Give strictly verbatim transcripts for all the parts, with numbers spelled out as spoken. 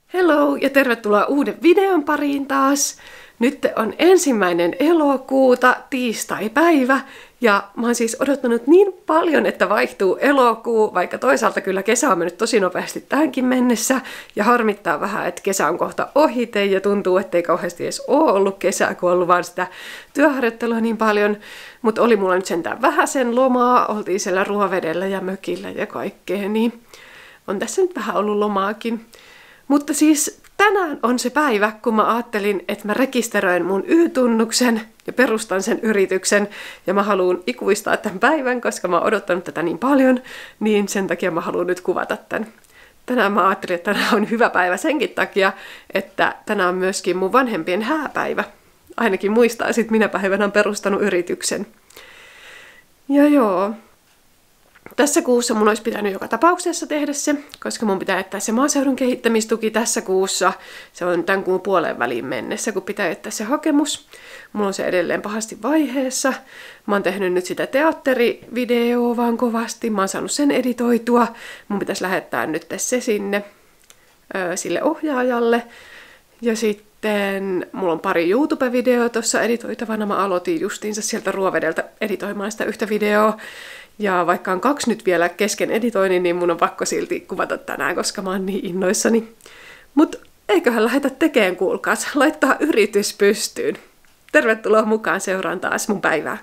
Hello ja tervetuloa uuden videon pariin taas. Nyt on ensimmäinen elokuuta, tiistai-päivä, ja mä oon siis odottanut niin paljon, että vaihtuu elokuu, vaikka toisaalta kyllä kesä on mennyt tosi nopeasti tähänkin mennessä, ja harmittaa vähän, että kesä on kohta ohite, ja tuntuu, ettei kauheasti edes ole ollut kesää, kun on ollut vaan sitä työharjoittelua niin paljon, mutta oli mulla nyt sentään vähäsen lomaa, oltiin siellä Ruovedellä ja mökillä ja kaikkea, niin on tässä nyt vähän ollut lomaakin. Mutta siis tänään on se päivä, kun mä ajattelin, että mä rekisteröin mun Y-tunnuksen ja perustan sen yrityksen. Ja mä haluan ikuistaa tämän päivän, koska mä oon odottanut tätä niin paljon, niin sen takia mä haluan nyt kuvata tämän. Tänään mä ajattelin, että tänään on hyvä päivä senkin takia, että tänään on myöskin mun vanhempien hääpäivä. Ainakin muistaa sit, minä päivänä on perustanut yrityksen. Ja joo. Tässä kuussa mun olisi pitänyt joka tapauksessa tehdä se, koska mun pitää jättää se maaseudun kehittämistuki tässä kuussa. Se on tämän kuun puoleen väliin mennessä, kun pitää jättää se hakemus. Mulla on se edelleen pahasti vaiheessa. Mä oon tehnyt nyt sitä teatterivideoa vaan kovasti. Mä oon saanut sen editoitua. Mun pitäisi lähettää nyt se sinne ö, sille ohjaajalle. Ja sitten mulla on pari YouTube-videoa tuossa editoitavana. Mä aloitin justiinsa sieltä Ruovedeltä editoimaan sitä yhtä videoa. Ja vaikka on kaksi nyt vielä kesken editoinnin, niin mun on pakko silti kuvata tänään, koska mä oon niin innoissani. Mut eiköhän lähdetä tekemään, kuulkaas, laittaa yritys pystyyn. Tervetuloa mukaan seuraan taas mun päivää.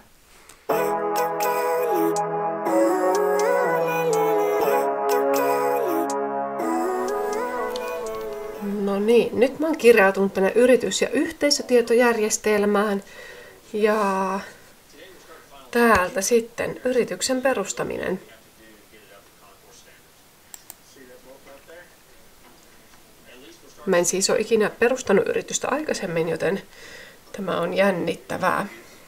No niin, nyt mä oon kirjautunut tänne yritys- ja yhteisötietojärjestelmään. Ja täältä sitten yrityksen perustaminen. Mä en siis ole ikinä perustanut yritystä aikaisemmin, joten tämä on jännittävää.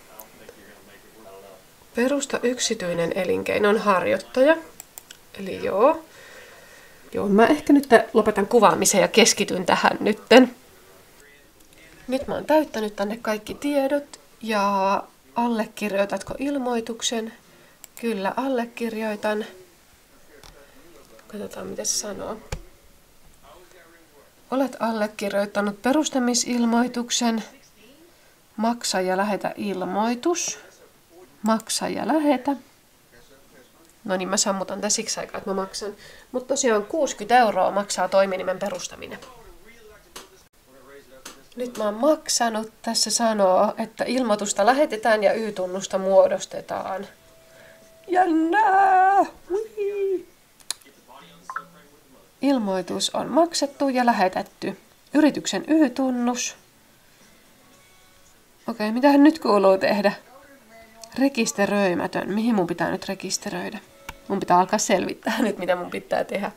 Perusta yksityinen elinkeinon harjoittaja. Eli joo. Joo, mä ehkä nyt lopetan kuvaamisen ja keskityn tähän nytten. Nyt mä oon täyttänyt tänne kaikki tiedot ja allekirjoitatko ilmoituksen? Kyllä, allekirjoitan. Katsotaan, mitä se sanoo. Olet allekirjoittanut perustamisilmoituksen. Maksa ja lähetä ilmoitus. Maksa ja lähetä. No niin, mä sammutan tämän siksi aikaa, että mä maksan. Mutta tosiaan kuusikymmentä euroa maksaa toiminimen perustaminen. Nyt mä oon maksanut. Tässä sanoo, että ilmoitusta lähetetään ja Y-tunnusta muodostetaan. Jännää! Hui. Ilmoitus on maksettu ja lähetetty. Yrityksen Y-tunnus. Okei, mitähän nyt kuuluu tehdä? Rekisteröimätön. Mihin mun pitää nyt rekisteröidä? Mun pitää alkaa selvittää nyt, mitä mun pitää tehdä.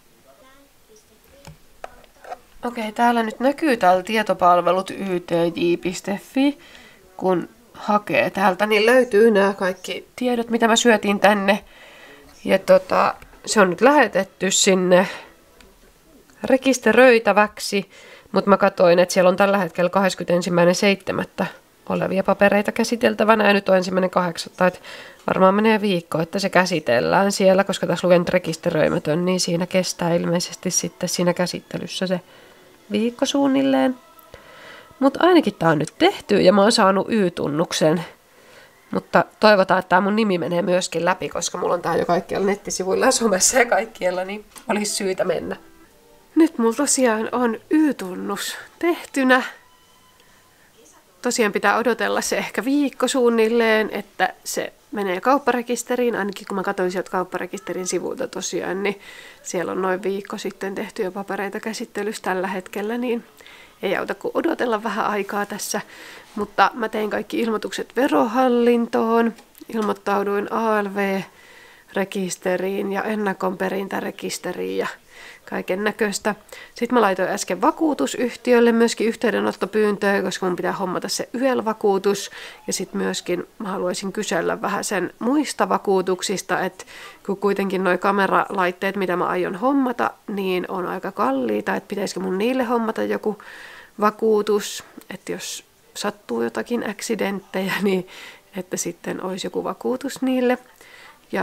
Okei, täällä nyt näkyy täällä tietopalvelut y t j piste f i. Kun hakee täältä, niin löytyy nämä kaikki tiedot, mitä mä syötin tänne. Ja tota, se on nyt lähetetty sinne rekisteröitäväksi. Mutta mä katsoin, että siellä on tällä hetkellä kahdeskymmenesensimmäinen seitsemättä olevia papereita käsiteltävänä. Ja nyt on ensimmäinen kahdeksatta, että varmaan menee viikko, että se käsitellään siellä. Koska tässä lukee nyt rekisteröimätön, niin siinä kestää ilmeisesti sitten siinä käsittelyssä se viikko suunnilleen. Mutta ainakin tää on nyt tehty ja mä oon saanut Y-tunnuksen. Mutta toivotaan, että tää mun nimi menee myöskin läpi, koska mulla on tää jo kaikkialla nettisivuilla ja somessa ja kaikkialla, niin olisi syytä mennä. Nyt mulla tosiaan on Y-tunnus tehtynä. Tosiaan pitää odotella se ehkä viikko suunnilleen, että se menee kaupparekisteriin. Ainakin kun mä katsoin sieltä kaupparekisterin sivuilta tosiaan, niin siellä on noin viikko sitten tehty jo papereita käsittelyssä tällä hetkellä, niin ei auta kuin odotella vähän aikaa tässä. Mutta mä tein kaikki ilmoitukset verohallintoon, ilmoittauduin A L V-rekisteriin ja ennakonperintärekisteriin ja kaiken näköistä. Sitten mä laitoin äsken vakuutusyhtiölle myöskin yhteydenottopyyntöä, koska mun pitää hommata se Y E L-vakuutus. Ja sitten myöskin mä haluaisin kysellä vähän sen muista vakuutuksista, että kun kuitenkin noi kameralaitteet, mitä mä aion hommata, niin on aika kalliita, että pitäisikö mun niille hommata joku vakuutus, että jos sattuu jotakin accidenttejä, niin että sitten olisi joku vakuutus niille. Ja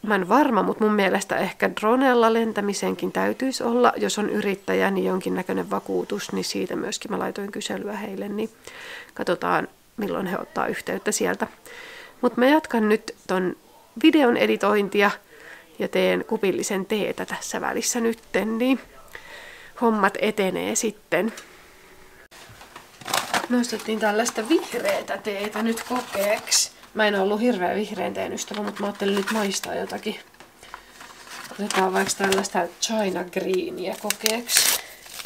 Mä en varma, mutta mun mielestä ehkä dronella lentämisenkin täytyisi olla. Jos on yrittäjä, niin jonkinnäköinen vakuutus, niin siitä myöskin mä laitoin kyselyä heille, niin katsotaan milloin he ottaa yhteyttä sieltä. Mutta mä jatkan nyt ton videon editointia ja teen kupillisen teetä tässä välissä nytten, niin hommat etenee sitten. Nostettiin tällaista vihreätä teetä nyt kokeeksi. Mä en ollut hirveän vihreän teen ystävä, mutta mä ajattelin nyt maistaa jotakin. Otetaan vaikka tällaista China Greenia kokeeksi.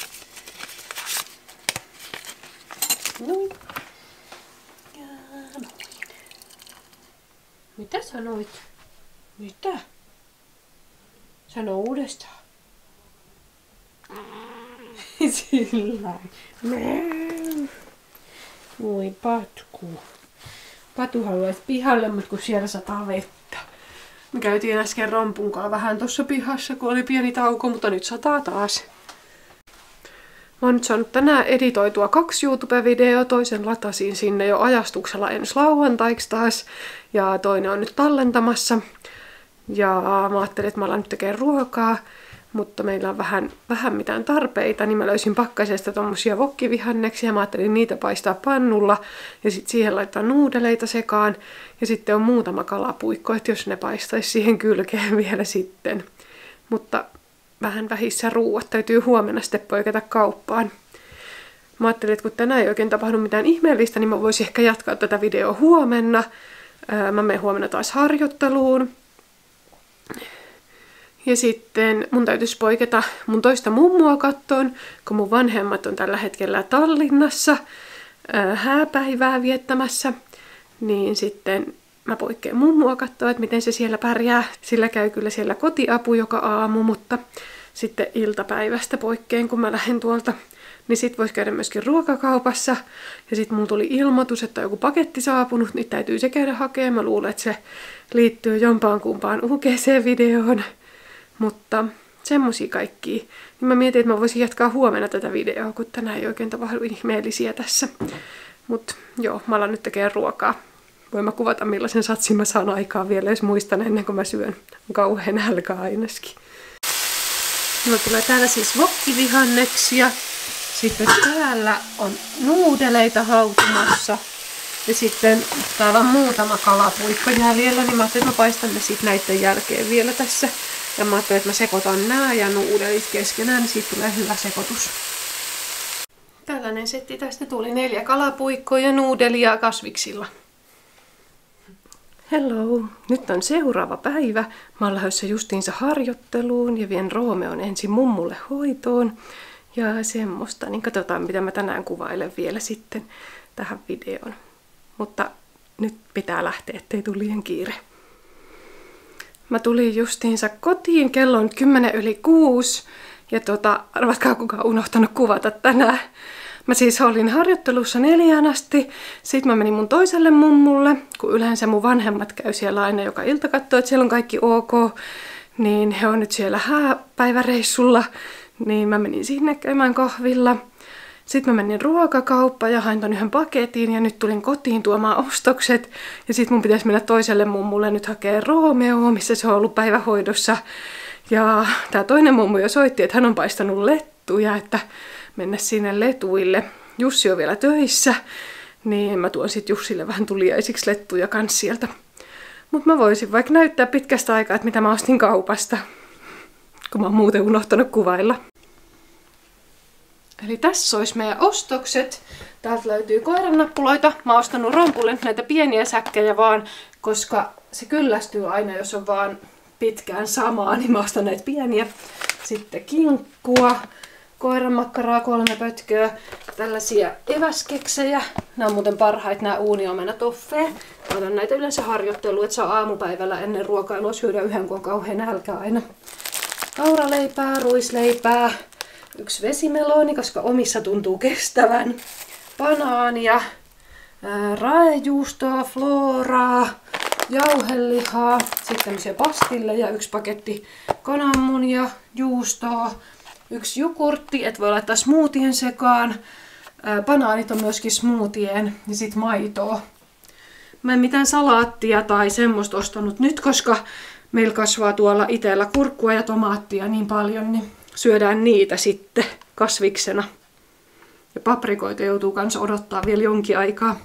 Noin. Ja noin. Mitä sanoit? Mitä? Sano uudestaan. Sillä. Voi Patku. Patu haluaisi pihalle, mutta kun siellä sataa vettä. Me käytiin äsken Rompunkaan vähän tuossa pihassa, kun oli pieni tauko, mutta nyt sataa taas. Mä oon nyt saanut tänään editoitua kaksi YouTube-videoa, toisen latasin sinne jo ajastuksella ensi lauantaiksi taas, ja toinen on nyt tallentamassa. Ja mä ajattelin, että mä alan nyt tekemään ruokaa, mutta meillä on vähän, vähän mitään tarpeita, niin mä löysin pakkasesta tommosia vokkivihanneksia, ja mä ajattelin niitä paistaa pannulla, ja sitten siihen laittaa nuudeleita sekaan, ja sitten on muutama kalapuikko, että jos ne paistaisi siihen kylkeen vielä sitten. Mutta vähän vähissä ruuat, täytyy huomenna sitten poiketa kauppaan. Mä ajattelin, että kun tänään ei oikein tapahdu mitään ihmeellistä, niin mä voisin ehkä jatkaa tätä videoa huomenna. Mä menen huomenna taas harjoitteluun. Ja sitten mun täytyisi poiketa mun toista mummua kattoon, kun mun vanhemmat on tällä hetkellä Tallinnassa hääpäivää viettämässä. Niin sitten mä poikkean mummua katsoa, että miten se siellä pärjää. Sillä käy kyllä siellä kotiapu joka aamu, mutta sitten iltapäivästä poikkeen, kun mä lähden tuolta. Niin sit vois käydä myöskin ruokakaupassa. Ja sit mulla tuli ilmoitus, että on joku paketti saapunut, niin täytyy se käydä hakemaan. Mä luulen, että se liittyy jompaan kumpaan U G C-videoon. Mutta semmosia kaikkia. Niin mä mietin, että mä voisin jatkaa huomenna tätä videoa, kun tänään ei oikein tapahdu ihmeellisiä tässä. Mut joo, mä alan nyt tekemään ruokaa. Voin mä kuvata millaisen satsin mä saan aikaa vielä, jos muistan ennen kuin mä syön. On kauhean nälkä ainakin. Mulla tulee täällä siis vokkivihanneksia. Sitten täällä on nuudeleita hautumassa. Ja sitten täällä on muutama kalapuikko jäljellä, niin mä ajattelin, että mä paistan ne sitten näiden jälkeen vielä tässä. Ja mä ajattelin, että mä sekoitan nää ja nuudelit keskenään, niin siitä tulee hyvä sekoitus. Tällainen setti tästä tuli neljä kalapuikkoa ja nuudelia kasviksilla. Hello! Nyt on seuraava päivä. Mä oon lähdössä justiinsa harjoitteluun ja vien Roomeon ensin mummulle hoitoon. Ja semmoista, niin katsotaan mitä mä tänään kuvailen vielä sitten tähän videoon. Mutta nyt pitää lähteä, ettei tule liian kiire. Mä tulin justiinsa kotiin, kello on kymmenen yli kuusi. Ja tota, arvatkaa kukaan unohtanut kuvata tänään. Mä siis olin harjoittelussa neljään asti, sitten mä menin mun toiselle mummulle, kun yleensä mun vanhemmat käy siellä aina joka ilta kattoo, että siellä on kaikki ok, niin he on nyt siellä hääpäiväreissulla, niin mä menin sinne käymään kahvilla. Sitten mä menin ruokakauppaan ja hain ton yhden paketin ja nyt tulin kotiin tuomaan ostokset. Ja sitten mun pitäisi mennä toiselle mummulle nyt hakea Roomeoa, missä se on ollut päivähoidossa. Ja tää toinen mummu jo soitti, että hän on paistanut lettuja, että mennä sinne letuille. Jussi on vielä töissä, niin mä tuon sit Jussille vähän tuliaisiksi lettuja kans sieltä. Mut mä voisin vaikka näyttää pitkästä aikaa, että mitä mä ostin kaupasta, kun mä oon muuten unohtanut kuvailla. Eli tässä olisi meidän ostokset. Täältä löytyy koirannappuloita. Mä oon ostanut Rompulle näitä pieniä säkkejä vaan, koska se kyllästyy aina, jos on vaan pitkään samaa, niin mä ostan näitä pieniä. Sitten kinkkua, koiranmakkaraa, kolme pötköä, tällaisia eväskeksejä. Nämä on muuten parhaita, nämä uuniomena toffee. Mä otan näitä yleensä harjoitteluun, että saa aamupäivällä ennen ruokailua syödä yhden, kun on kauhean nälkä aina. Kauraleipää, ruisleipää, yksi vesimeloni, koska omissa tuntuu kestävän. Banaania, ää, raejuustoa, floraa, jauhelihaa, sitten tämmöisiä pastilleja, yksi paketti kananmunia, juustoa, yksi jogurtti, että voi laittaa smoothien sekaan. Ää, banaanit on myöskin smoothien ja sitten maitoa. Mä en mitään salaattia tai semmoista ostanut nyt, koska meillä kasvaa tuolla itsellä kurkkua ja tomaattia niin paljon, niin syödään niitä sitten kasviksena. Ja paprikoita joutuu kanssa odottaa vielä jonkin aikaa.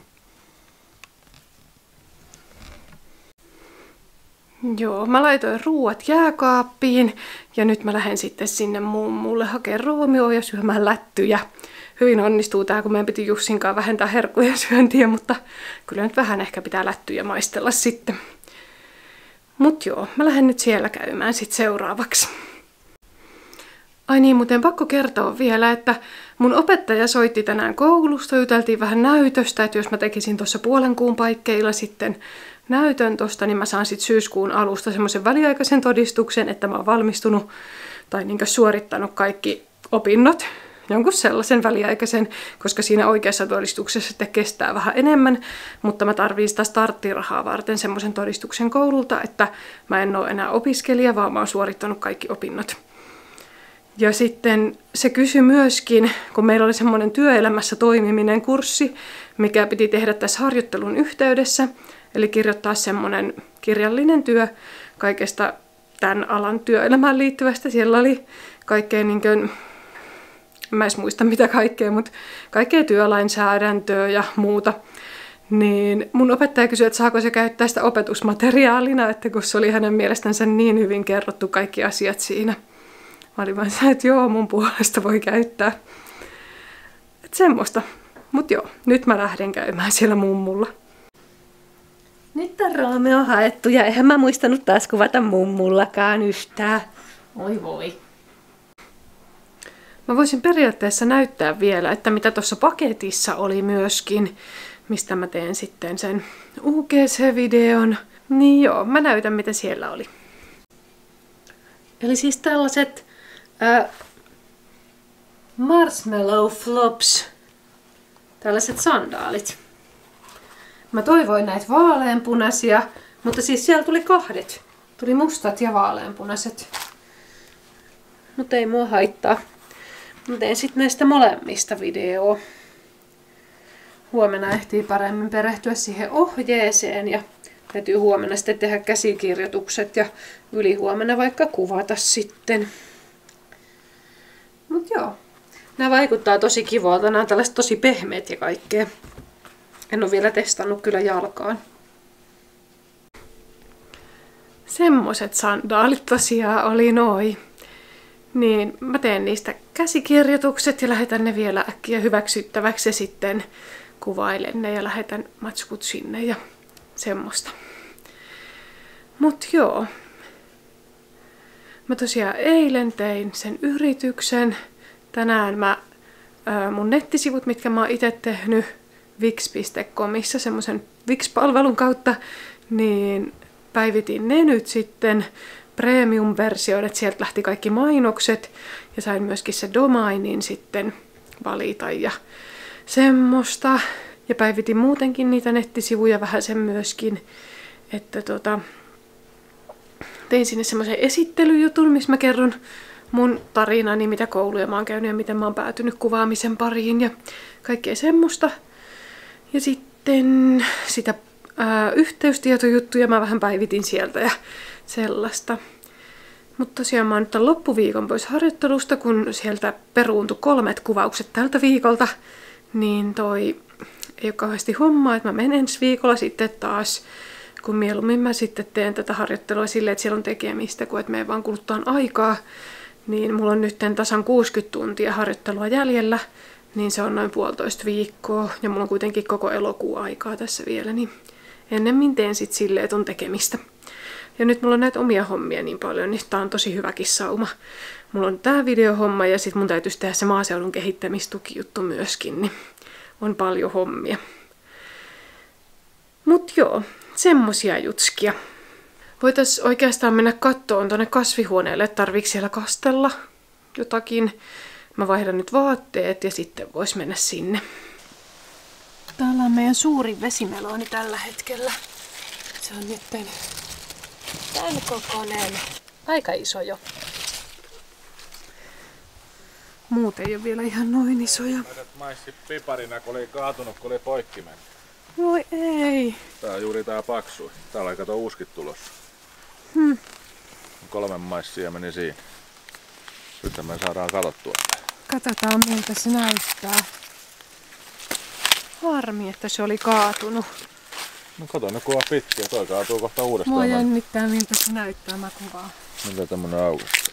Joo, mä laitoin ruuat jääkaappiin ja nyt mä lähden sitten sinne mummulle hakemaan roomioon ja syömään lättyjä. Hyvin onnistuu tää, kun meidän piti Jussinkaan vähentää herkkujen syöntiä, mutta kyllä nyt vähän ehkä pitää lättyjä maistella sitten. Mut joo, mä lähden nyt siellä käymään sit seuraavaksi. Ai niin, muuten pakko kertoa vielä, että mun opettaja soitti tänään koulusta, juteltiin vähän näytöstä, että jos mä tekisin tuossa puolen kuun paikkeilla sitten näytön tosta, niin mä saan sitten syyskuun alusta semmoisen väliaikaisen todistuksen, että mä oon valmistunut tai niinkö suorittanut kaikki opinnot. Jonkun sellaisen väliaikaisen, koska siinä oikeassa todistuksessa sitten kestää vähän enemmän, mutta mä tarviin sitä starttirahaa varten semmoisen todistuksen koululta, että mä en ole enää opiskelija, vaan mä oon suorittanut kaikki opinnot. Ja sitten se kysyi myöskin, kun meillä oli semmoinen työelämässä toimiminen kurssi, mikä piti tehdä tässä harjoittelun yhteydessä, eli kirjoittaa semmoinen kirjallinen työ kaikesta tämän alan työelämään liittyvästä. Siellä oli kaikkea niin kuin, en mä edes muista mitä kaikkea, mutta kaikkea työlainsäädäntöä ja muuta. Niin mun opettaja kysyi, että saako se käyttää sitä opetusmateriaalina, että kun se oli hänen mielestänsä niin hyvin kerrottu kaikki asiat siinä. Mä olin vaan sanoin, että joo, mun puolesta voi käyttää. Että semmoista. Mut joo, nyt mä lähden käymään siellä mummulla. Nyt on Roomeo haettu ja eihän mä muistanut taas kuvata mummullakaan yhtään. Oi voi. Mä voisin periaatteessa näyttää vielä, että mitä tuossa paketissa oli myöskin, mistä mä teen sitten sen U G C-videon. Niin joo, mä näytän mitä siellä oli. Eli siis tällaiset äh, marshmallow flops, tällaiset sandaalit. Mä toivoin näitä vaaleanpunaisia, mutta siis siellä tuli kahdet. Tuli mustat ja vaaleanpunaiset. Mutta ei mua haittaa. Mä teen sitten näistä molemmista videoa. Huomenna ehtii paremmin perehtyä siihen ohjeeseen ja täytyy huomenna sitten tehdä käsikirjoitukset ja ylihuomenna vaikka kuvata sitten. Mut joo. Nämä vaikuttaa tosi kivalta. Nämä on tällaiset tosi pehmeät ja kaikkea. En ole vielä testannut kyllä jalkaan. Semmoset sandaalit tosiaan oli noi. Niin mä teen niistä käsikirjoitukset ja lähetän ne vielä äkkiä hyväksyttäväksi ja sitten kuvailen ne ja lähetän matskut sinne ja semmoista. Mut joo. Mä tosiaan eilen tein sen yrityksen. Tänään mä ää, mun nettisivut, mitkä mä oon itse tehnyt wix piste comissa semmoisen Wix-palvelun kautta, niin päivitin ne nyt sitten premium-versioon, että sieltä lähti kaikki mainokset ja sain myöskin se domainin sitten valita ja semmoista. Ja päivitin muutenkin niitä nettisivuja vähän sen myöskin, että tota, tein sinne semmoisen esittelyjutun, missä mä kerron mun tarinani, mitä kouluja mä oon käynyt ja miten mä oon päätynyt kuvaamisen pariin ja kaikkea semmoista. Ja sitten sitä ää, yhteystietojuttuja mä vähän päivitin sieltä ja sellaista. Mutta tosiaan mä oon nyt tämän loppuviikon pois harjoittelusta, kun sieltä peruuntui kolmet kuvaukset tältä viikolta, niin toi ei ole kauheasti hommaa, että mä menen ensi viikolla sitten taas, kun mieluummin mä sitten teen tätä harjoittelua silleen, että siellä on tekemistä, kun et me ei vaan kuluttaa aikaa, niin mulla on nyt tasan kuusikymmentä tuntia harjoittelua jäljellä, niin se on noin puolitoista viikkoa, ja mulla on kuitenkin koko elokuun aikaa tässä vielä, niin ennemmin teen sitten silleen, että on tekemistä. Ja nyt mulla on näitä omia hommia niin paljon, niin tää on tosi hyväkin sauma. Mulla on tää videohomma ja sit mun täytyisi tehdä se maaseudun kehittämistukijuttu myöskin, niin on paljon hommia. Mut joo, semmosia jutskia. Voitais oikeastaan mennä kattoon tonne kasvihuoneelle, että tarviiko siellä kastella jotakin. Mä vaihdan nyt vaatteet ja sitten vois mennä sinne. Täällä on meidän suurin vesimeloni tällä hetkellä. Se on nyt tämän kokoinen. Aika iso jo. Muut ei ole vielä ihan noin isoja. Maissi piparina, kun oli kaatunut, kun oli poikki mennyt. Voi ei. Tää on juuri tää paksu. Täällä on kato uuskit tulossa. Hmm. Kolme maissia meni siinä. Nyt me saadaan katsottua. Katsotaan miltä se näyttää. Harmi, että se oli kaatunut. No kato, ne kuvaa pitkiä. Toi kaatuu kohta uudestaan. Mua jännittää miltä se näyttää, mä kuvaan. Miltä tämmönen aukasta?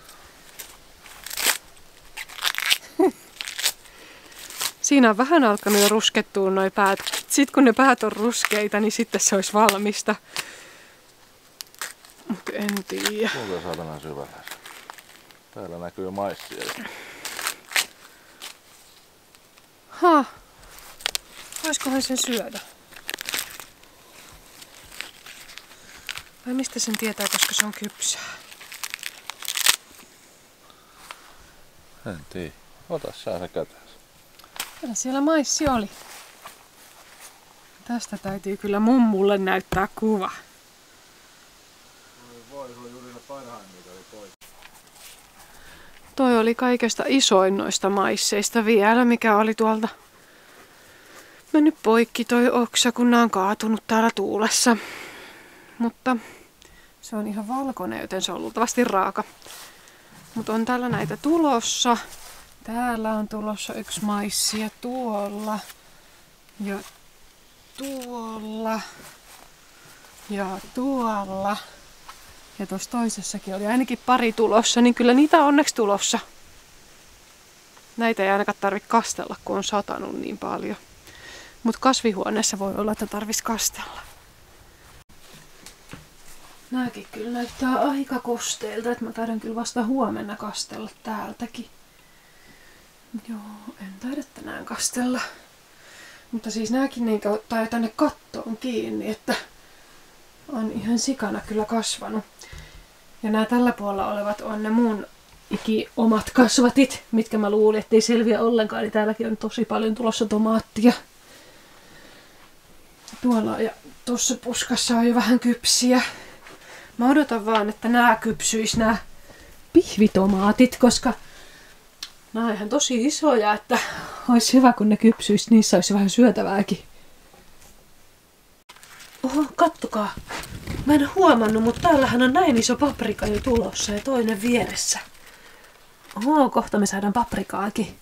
Siinä on vähän alkanut jo ruskettua noi päät. Sitten kun ne päät on ruskeita, niin sitten se olisi valmista. Mut en tiedä. Kuinka saatana syvällä? Täällä näkyy maissia. Ha. Voisikohan sen syödä? Vai mistä sen tietää, koska se on kypsää? En tiedä. Ota sä se käteen. Kyllä siellä maissi oli. Tästä täytyy kyllä mummulle näyttää kuva. Voi, se oli juuri ne parhaimmita oli toi. Toi oli kaikesta isoin noista maisseista vielä, mikä oli tuolta mennyt poikki toi oksa, kun nää on kaatunut täällä tuulessa. Mutta se on ihan valkoinen, joten se on luultavasti raaka. Mutta on täällä näitä tulossa. Täällä on tulossa yksi maissi ja tuolla. Ja tuolla. Ja tuolla. Ja tuossa toisessakin oli ainakin pari tulossa, niin kyllä niitä on onneksi tulossa. Näitä ei ainakaan tarvitse kastella, kun on satanut niin paljon. Mutta kasvihuoneessa voi olla, että tarvitsisi kastella. Nääkin kyllä näyttää aika kosteilta, että mä taidan kyllä vasta huomenna kastella täältäkin. Joo, en taida tänään kastella. Mutta siis nääkin niin ottaa jo tänne kattoon kiinni, että on ihan sikana kyllä kasvanut. Ja nämä tällä puolella olevat on ne mun iki omat kasvatit, mitkä mä luulin, ettei selviä ollenkaan. Eli täälläkin on tosi paljon tulossa tomaattia. Tuolla ja tuossa puskassa on jo vähän kypsiä. Mä odotan vaan, että nämä kypsyis, nämä pihvitomaatit, koska nämä on ihan tosi isoja, että olisi hyvä, kun ne kypsyis, niissä olisi vähän syötävääkin. Oho, kattokaa. Mä en huomannut, mutta täällähän on näin iso paprika jo tulossa ja toinen vieressä. Oho, kohta me saadaan paprikaakin.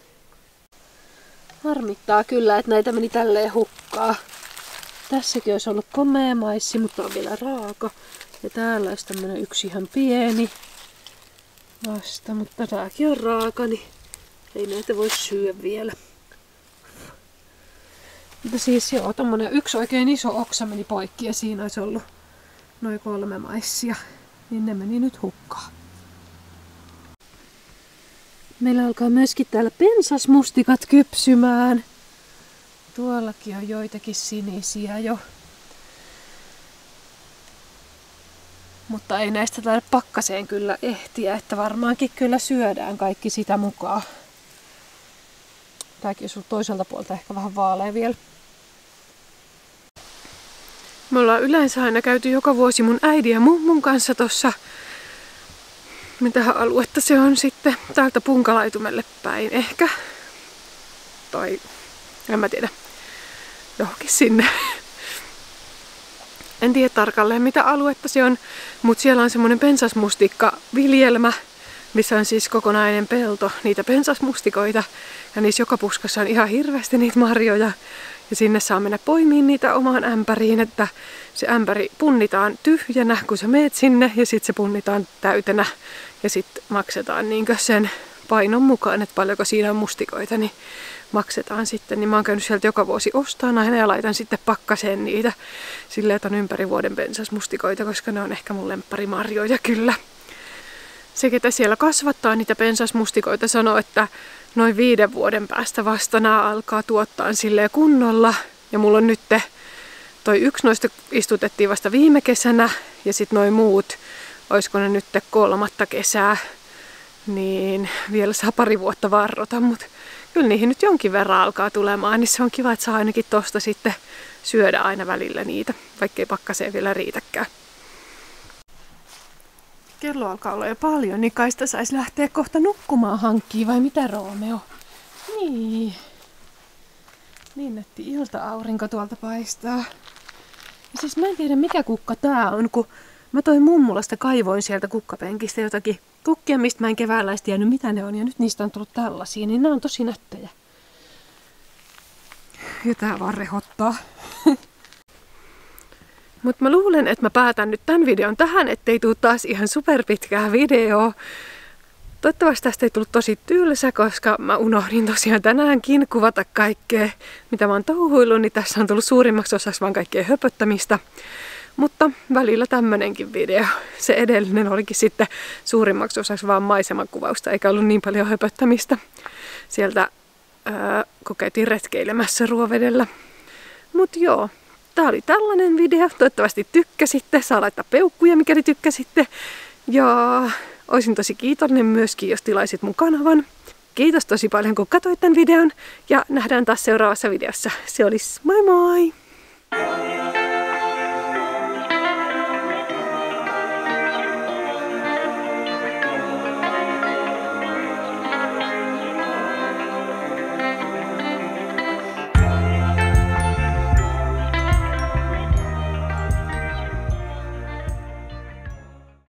Harmittaa kyllä, että näitä meni tälleen hukkaa. Tässäkin olisi ollut komea maissi, mutta on vielä raaka. Ja täällä olisi tämmönen yksi ihan pieni vasta, mutta tääkin on raaka, niin ei näitä voi syödä vielä. Mutta siis joo, tommonen yksi oikein iso oksa meni poikki ja siinä olisi ollut noin kolme maissia, niin ne meni nyt hukkaan. Meillä alkaa myöskin täällä pensasmustikat kypsymään. Tuollakin on joitakin sinisiä jo. Mutta ei näistä taida pakkaseen kyllä ehtiä, että varmaankin kyllä syödään kaikki sitä mukaan. Tääkin on toiselta puolta ehkä vähän vaalea vielä. Me ollaan yleensä aina käyty joka vuosi mun äidin ja mummun kanssa tossa. Mitähän aluetta se on sitten? Täältä Punkalaitumelle päin ehkä. Tai en mä tiedä. Johonkin sinne. En tiedä tarkalleen mitä aluetta se on, mutta siellä on semmoinen pensasmustikka-viljelmä, missä on siis kokonainen pelto niitä pensasmustikoita. Ja niissä joka puskassa on ihan hirveästi niitä marjoja. Ja sinne saa mennä poimiin niitä omaan ämpäriin, että se ämpäri punnitaan tyhjänä, kun sä meet sinne, ja sitten se punnitaan täytenä. Ja sitten maksetaan niinkö sen painon mukaan, että paljonko siinä on mustikoita, niin maksetaan sitten. Niin mä oon käynyt sieltä joka vuosi ostaan aina ja laitan sitten pakkaseen niitä silleen, että on ympäri vuoden pensasmustikoita, koska ne on ehkä mun lempparimarjoja kyllä. Se, ketä siellä kasvattaa niitä pensasmustikoita, sanoo, että noin viiden vuoden päästä vasta nämä alkaa tuottaa silleen kunnolla. Ja mulla on nyt toi yksi noista istutettiin vasta viime kesänä ja sitten noin muut, olisiko ne nyt kolmatta kesää, niin vielä saa pari vuotta varrota, mutta kyllä niihin nyt jonkin verran alkaa tulemaan, niin se on kiva, että saa ainakin tosta sitten syödä aina välillä niitä, vaikkei pakkaseen vielä riitäkään. Kello alkaa olla jo paljon, niin kai sitä saisi lähteä kohta nukkumaan hankkiin, vai mitä Roomeo? Niin. Niin nätti ilta-aurinko tuolta paistaa. Ja siis mä en tiedä mikä kukka tää on, kun Mä toin mummulasta, kaivoin sieltä kukkapenkistä jotakin kukkia, mistä mä en keväällä edes tiennyt mitä ne on. Ja nyt niistä on tullut tällaisia, niin nämä on tosi nättejä. Ja tää vaan rehottaa. Mutta mä luulen, että mä päätän nyt tämän videon tähän, ettei tuu taas ihan superpitkää videoa. Toivottavasti tästä ei tullut tosi tylsä, koska mä unohdin tosiaan tänäänkin kuvata kaikkea, mitä mä oon touhuillut, niin tässä on tullut suurimmaksi osaksi vaan kaikkea höpöttämistä. Mutta välillä tämmönenkin video. Se edellinen olikin sitten suurimmaksi osaksi vaan maisemakuvausta, eikä ollut niin paljon höpöttämistä. Sieltä ää, kun käytiin retkeilemässä Ruovedellä. Mut joo, tää oli tällainen video. Toivottavasti tykkäsitte. Saa laittaa peukkuja, mikäli tykkäsitte. Ja olisin tosi kiitollinen myöskin, jos tilaisit mun kanavan. Kiitos tosi paljon, kun katsoit tämän videon. Ja nähdään taas seuraavassa videossa. Se olisi moi moi!